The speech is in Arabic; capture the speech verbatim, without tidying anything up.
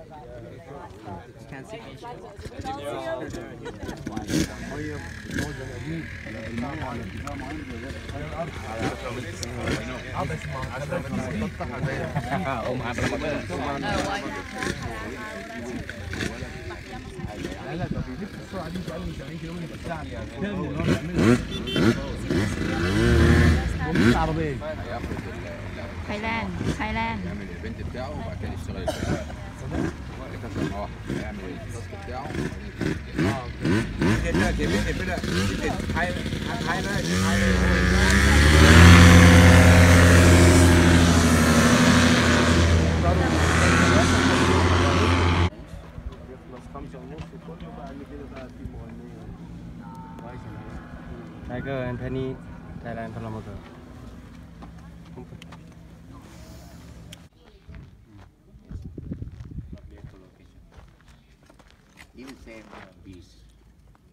Can't see me. لا لا ده بيلف السرعه دي بقاله سبعين كيلو متر في الساعه يعني ده العربيه خيلان خيلان يعمل الايفنت بتاعه وبعد كده يشتغل الفريق. كذا واحد يعمل التاسك بتاعه كده كده كده حي حي حي Tiger Anthony Thailand promoter. Even same uh, beast.